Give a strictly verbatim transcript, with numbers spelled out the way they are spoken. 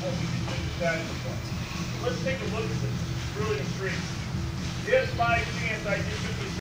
what we can do to satisfy. So let's take a look at this really intriguing. If by chance I just took this